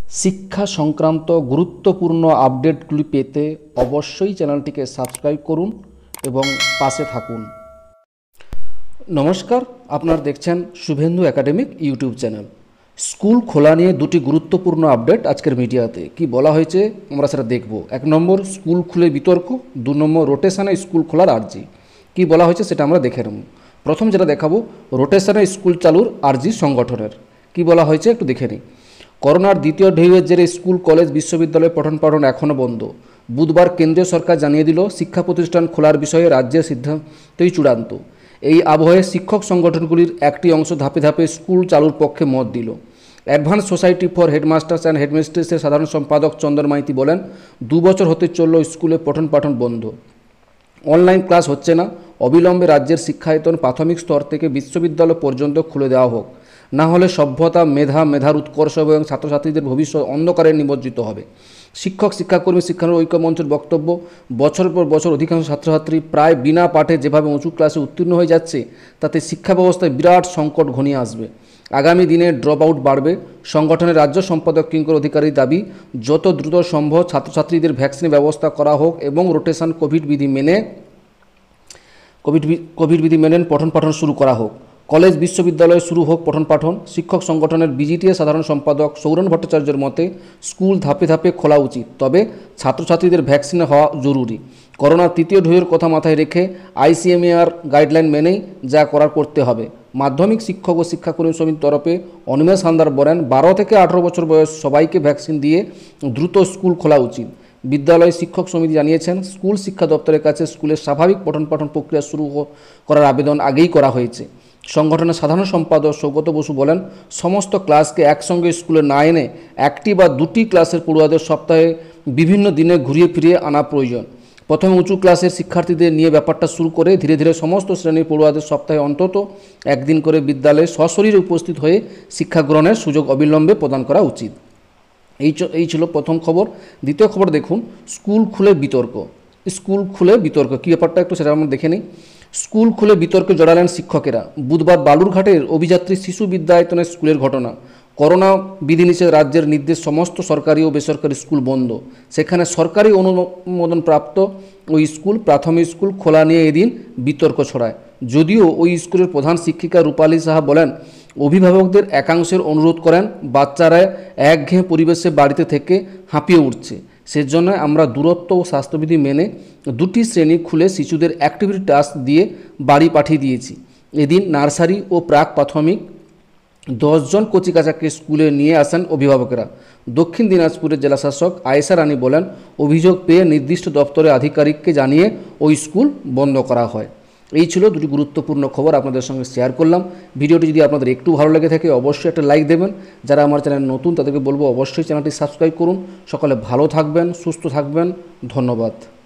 শিক্ষা সংক্রান্ত গুরুত্বপূর্ণ আপডেটগুলি পেতে অবশ্যই চ্যানেলটিকে সাবস্ক্রাইব করুন এবং পাশে থাকুন। নমস্কার, আপনারা দেখছেন Shubhendu academic YouTube channel. School খোলা নিয়ে দুটি গুরুত্বপূর্ণ আপডেট আজকের মিডিয়াতে কি বলা হয়েছে আমরা সেটা দেখব। 1 নম্বর স্কুল খুলে বিতর্ক, 2 নম্বর রোটেশনে স্কুল খোলার আর্জি। কি বলা হয়েছে সেটা আমরা দেখে নেব। প্রথম যেটা দেখাবো, রোটেশনে স্কুল চালুর আর্জি সংগঠনের। কি বলা হয়েছে একটু দেখে নিই। করোনার দ্বিতীয় ঢেউয়ের জেরে স্কুল, কলেজ, বিশ্ববিদ্যালয় পঠন পাঠন এখনও বন্ধ। বুধবার কেন্দ্রীয় সরকার জানিয়ে দিল শিক্ষা প্রতিষ্ঠান খোলার বিষয়ে রাজ্যের সিদ্ধান্তই চূড়ান্ত। এই আবহে শিক্ষক সংগঠনগুলির একটি অংশ ধাপে ধাপে স্কুল চালুর পক্ষে মত দিল। Advance society for headmasters and হেডমিস্ট্রেসের সাধারণ সম্পাদক চন্দন মাইতি বলেন, 2 বছর হতে চলল স্কুলে পঠন পাঠন বন্ধ, অনলাইন ক্লাস হচ্ছে না। অবিলম্বে রাজ্যের শিক্ষায়তন প্রাথমিক স্তর থেকে বিশ্ববিদ্যালয় পর্যন্ত খুলে দেওয়া হোক, না হলে সভ্যতা, মেধার উৎকর্ষ এবং ছাত্রছাত্রীদের ভবিষ্যৎ অন্ধকারে নিমজ্জিত হবে। শিক্ষক, শিক্ষাকর্মী, শিক্ষানুর ঐক্য মঞ্চের বক্তব্য, বছর পর বছর অধিকাংশ ছাত্রছাত্রী প্রায় বিনা পাঠে যেভাবে উঁচু ক্লাসে উত্তীর্ণ হয়ে যাচ্ছে, তাতে শিক্ষা ব্যবস্থায় বিরাট সংকট ঘনিয়ে আসবে। আগামী দিনে ড্রপ আউট বাড়বে। সংগঠনের রাজ্য সম্পাদক কিঙ্কর অধিকারীর দাবি, যত দ্রুত সম্ভব ছাত্রছাত্রীদের ভ্যাকসিনের ব্যবস্থা করা হোক এবং রোটেশন কোভিড বিধি মেনে পঠন পাঠন শুরু করা হোক। কলেজ, বিশ্ববিদ্যালয়ে শুরু হোক পঠন পাঠন। শিক্ষক সংগঠনের বিজিটিএ সাধারণ সম্পাদক সৌরণ ভট্টাচার্যের মতে, স্কুল ধাপে ধাপে খোলা উচিত, তবে ছাত্রছাত্রীদের ভ্যাকসিন হওয়া জরুরি। করোনার তৃতীয় ঢেউয়ের কথা মাথায় রেখে আইসিএমআর গাইডলাইন মেনেই যা করার করতে হবে। মাধ্যমিক শিক্ষক ও শিক্ষাকর্মী সমিতির তরফে অনিমেষ হালদার বলেন, 12 থেকে 18 বছর বয়স সবাইকে ভ্যাকসিন দিয়ে দ্রুত স্কুল খোলা উচিত। বিদ্যালয় শিক্ষক সমিতি জানিয়েছেন, স্কুল শিক্ষা দপ্তরের কাছে স্কুলের স্বাভাবিক পঠন পাঠন প্রক্রিয়া শুরু করার আবেদন আগেই করা হয়েছে। সংগঠনের সাধারণ সম্পাদক সৌগত বসু বলেন, সমস্ত ক্লাসকে একসঙ্গে স্কুলে না এনে একটি বা দুটি ক্লাসের পড়ুয়াদের সপ্তাহে বিভিন্ন দিনে ঘুরিয়ে ফিরিয়ে আনা প্রয়োজন। প্রথমে উঁচু ক্লাসের শিক্ষার্থীদের নিয়ে ব্যাপারটা শুরু করে ধীরে ধীরে সমস্ত শ্রেণীর পড়ুয়াদের সপ্তাহে অন্তত একদিন করে বিদ্যালয়ে সশরীরে উপস্থিত হয়ে শিক্ষা গ্রহণের সুযোগ অবিলম্বে প্রদান করা উচিত। এই ছিল প্রথম খবর। দ্বিতীয় খবর দেখুন, স্কুল খুলে বিতর্ক। স্কুল খুলে বিতর্ক কী ব্যাপারটা একটু সেটা আমরা দেখে নিই। স্কুল খুলে বিতর্কে জড়ালেন শিক্ষকেরা। বুধবার বালুরঘাটের অভিযাত্রী শিশু বিদ্যায়তনের স্কুলের ঘটনা। করোনা বিধিনিষেধ রাজ্যের নির্দেশ, সমস্ত সরকারি ও বেসরকারি স্কুল বন্ধ। সেখানে সরকারি অনুমোদনপ্রাপ্ত ওই স্কুল, প্রাথমিক স্কুল খোলা নিয়ে এদিন বিতর্ক ছড়ায়। যদিও ওই স্কুলের প্রধান শিক্ষিকা রূপালী সাহা বলেন, অভিভাবকদের একাংশের অনুরোধ করেন, বাচ্চারা একঘেয়ে পরিবেশে বাড়িতে থেকে হাঁপিয়ে উঠছে, সেজন্য আমরা দূরত্ব ও স্বাস্থ্যবিধি মেনে 2টি শ্রেণী খুলে শিশুদের অ্যাক্টিভিটি টাস্ক দিয়ে বাড়ি পাঠিয়ে দিয়েছি। এদিন নার্সারি ও প্রাক প্রাথমিক 10 জন কচিকাচাকে স্কুলে নিয়ে আসেন অভিভাবকেরা। দক্ষিণ দিনাজপুরের জেলাশাসক আয়েশা রানী বলেন, অভিযোগ পেয়ে নির্দিষ্ট দপ্তরের আধিকারিককে জানিয়ে ওই স্কুল বন্ধ করা হয়। এই ছিল দুটি গুরুত্বপূর্ণ খবর আপনাদের সঙ্গে শেয়ার করলাম। ভিডিওটি যদি আপনাদের একটু ভালো লেগে থাকে অবশ্যই একটা লাইক দেবেন। যারা আমার চ্যানেল নতুন তাদেরকে বলবো অবশ্যই চ্যানেলটি সাবস্ক্রাইব করুন। সকলে ভালো থাকবেন, সুস্থ থাকবেন। ধন্যবাদ।